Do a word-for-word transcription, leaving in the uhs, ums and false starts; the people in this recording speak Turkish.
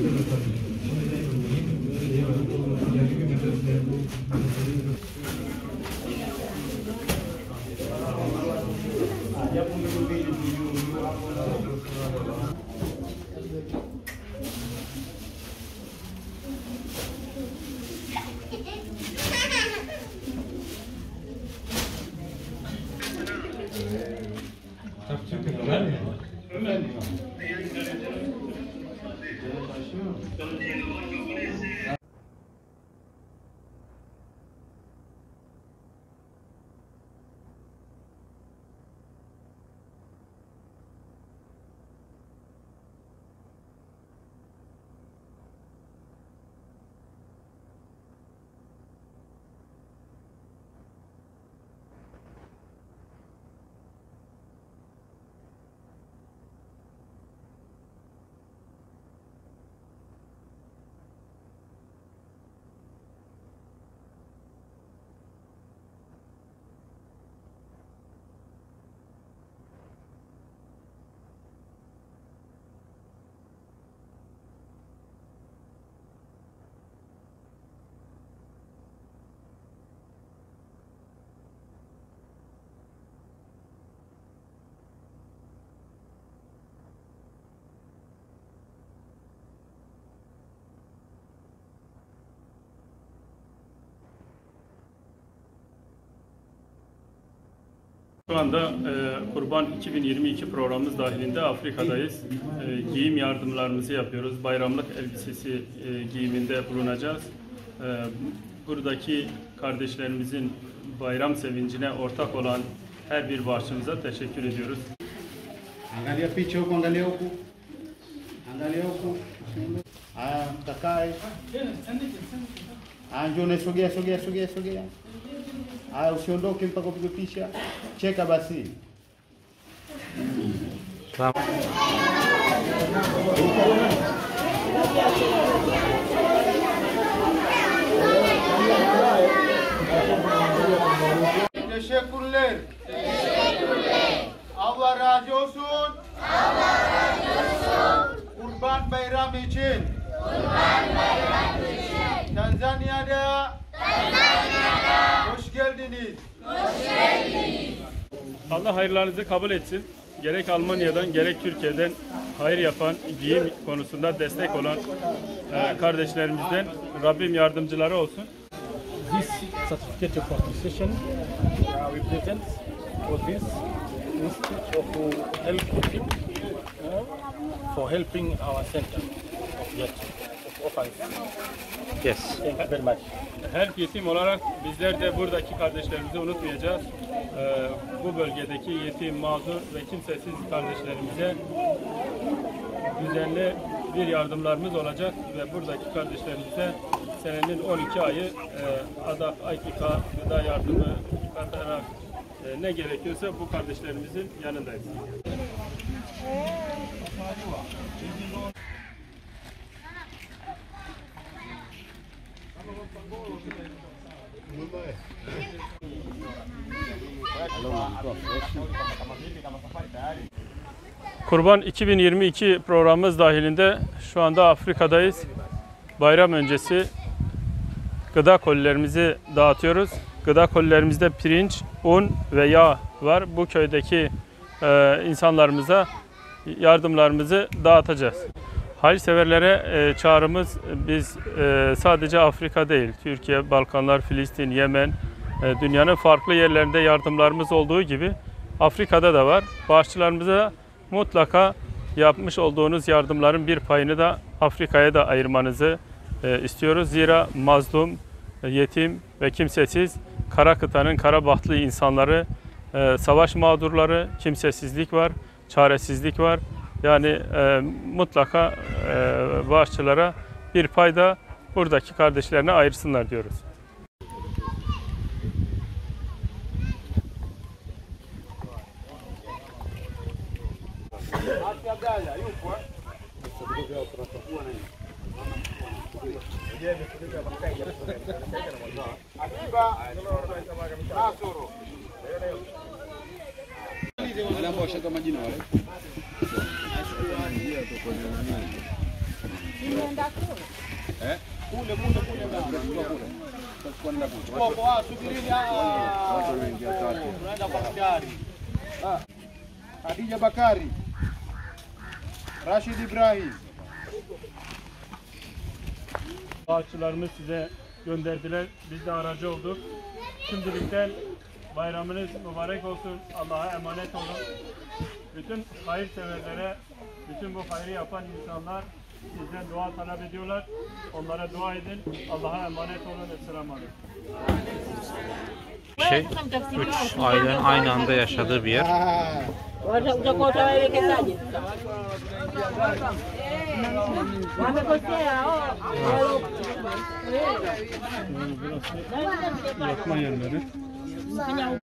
Şu anda e, Kurban iki bin yirmi iki programımız dahilinde Afrika'dayız. E, giyim yardımlarımızı yapıyoruz. Bayramlık elbisesi e, giyiminde bulunacağız. E, buradaki kardeşlerimizin bayram sevincine ortak olan her bir bağışçımıza teşekkür ediyoruz. Angalia picha huko, angalia huko. Angalia huko. Haya, mtakae. Ah, njoo sogea sogea sogea sogea. Haya, usiondoke mpaka upige picha. Cheka basi. Sawa. Teşekkürler. Teşekkürler. Allah razı olsun. Allah razı olsun. Kurban Bayramı için. Kurban Bayramı için. Tanzanya'da. Tanzanya'da. Hoş geldiniz. Hoş geldiniz. Allah hayırlarınızı kabul etsin. Gerek Almanya'dan gerek Türkiye'den hayır yapan, giyim konusunda destek olan e, kardeşlerimizden Rabbim yardımcıları olsun. This certificate of participation uh, we present for this institute of help him uh, for helping our center of yet of orphans. Yes. Thank you very much. Help yetim olarak bizler de buradaki kardeşlerimizi unutmayacağız. Ee, bu bölgedeki yetim, mağdur ve kimsesiz kardeşlerimize düzenli bir yardımlarımız olacak ve buradaki kardeşlerimize senenin on iki ayı e, ADAP, AYKİKA, gıda yardımı katarak e, ne gerekiyorsa bu kardeşlerimizin yanındayız. Kurban iki bin yirmi iki programımız dahilinde şu anda Afrika'dayız. Bayram öncesi gıda kolilerimizi dağıtıyoruz. Gıda kolilerimizde pirinç, un ve yağ var. Bu köydeki e, insanlarımıza yardımlarımızı dağıtacağız. Hayırseverlere e, çağrımız biz e, sadece Afrika değil, Türkiye, Balkanlar, Filistin, Yemen, e, dünyanın farklı yerlerinde yardımlarımız olduğu gibi Afrika'da da var. Bağışçılarımıza mutlaka yapmış olduğunuz yardımların bir payını da Afrika'ya da ayırmanızı e, istiyoruz. Zira mazlum, yetim ve kimsesiz kara kıtanın kara bahtlı insanları, e, savaş mağdurları, kimsesizlik var, çaresizlik var. Yani e, mutlaka e, bağışçılara bir pay da buradaki kardeşlerine ayırsınlar diyoruz. Eh? Kule kule kule ndani kule. Kwenda kule. Kwa kwa subirini ah. Watu wengi watatu. Tunaenda kwa daktari. Ah. Khadija Bakari. Rashid İbrahim. Bağışçılarımız size gönderdiler. Biz de aracı olduk. Şimdilikten bayramınız mübarek olsun. Allah'a emanet olun. Bütün hayırseverlere, bütün bu hayrı yapan insanlar sizden dua talep ediyorlar. Onlara dua edin. Allah'a emanet olun. Esselamu Aleyküm. Şey, üç ailenin aynı anda yaşadığı bir yer. Burası yatma yerleri.